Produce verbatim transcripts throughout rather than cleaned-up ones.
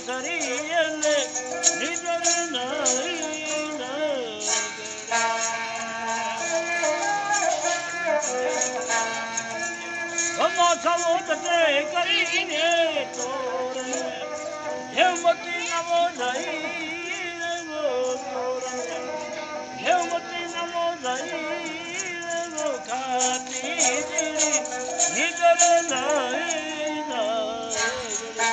सरियले निदर नहीं लगड़ा हम सब ते करीने तोर हेमती नमो धई वो तोर हेमती नमो धई वो खाती तेरी निदर नहीं लगड़ा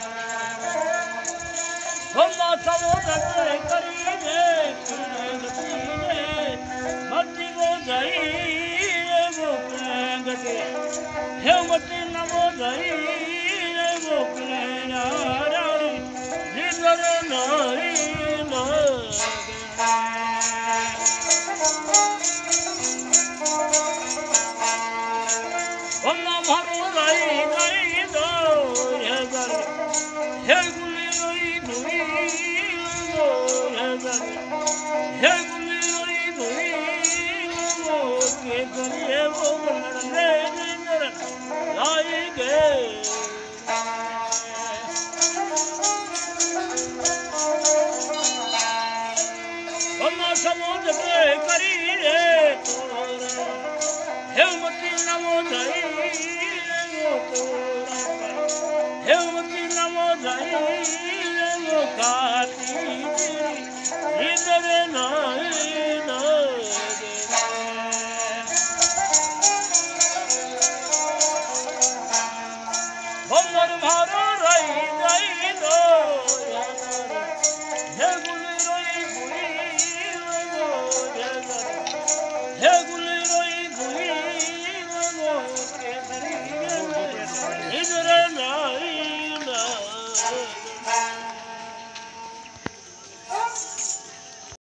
हम सब ते करीने मती वो धई वो गटे हेमती नमो धई वो नारायण निदर नहीं लगड़ा हम मारो रही नहीं दो हेगर हे गुली रोई धुई वो हेगर हे गुली रोई धुई वो के करिए वो लड़ने निदर लाई गए हम समुद्र पे करी रे तोर हेमती नमो धई वो तोर हेमती नमो धई वो खाती निदर नहीं लगड़ा हम मारो रही नहीं दो हे गुली रोई